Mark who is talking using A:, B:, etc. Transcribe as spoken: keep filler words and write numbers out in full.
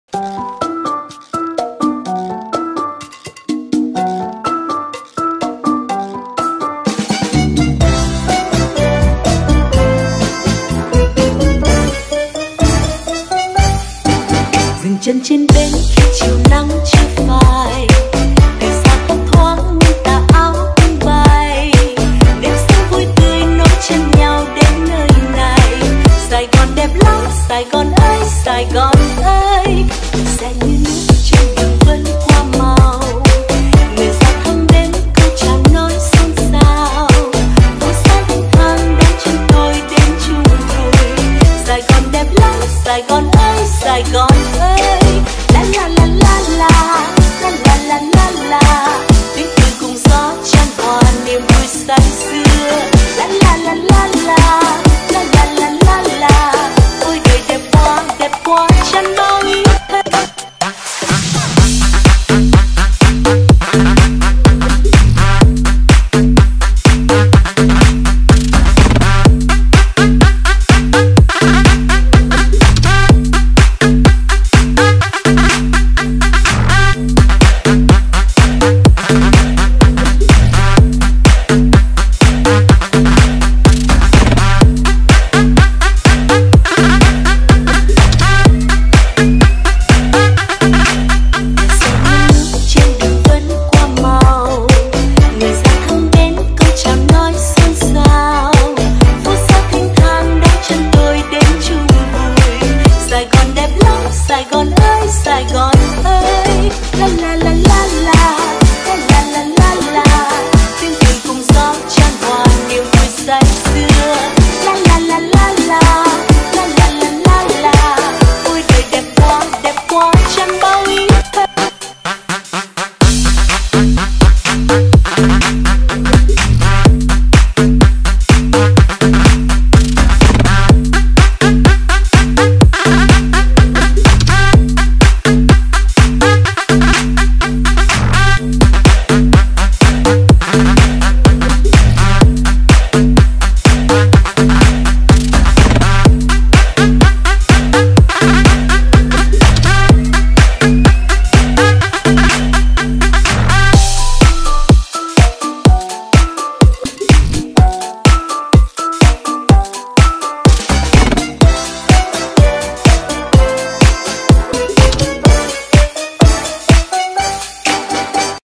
A: Dừng chân trên bến khi chiều nắng chưa phai, để xa thấp thoáng những tà áo tung bay. Đêm sáng vui tươi nối chân nhau đến nơi này. Sài Gòn đẹp lắm, Sài Gòn ơi, Sài Gòn ơi. Sẽ như nước trên đường vân qua màu, người ra thăm đến câu chào nói xôn xao. Phố xa thanh thang đón chân tôi đến chung vui. Sài Gòn đẹp lắm, Sài Gòn ơi, Sài Gòn.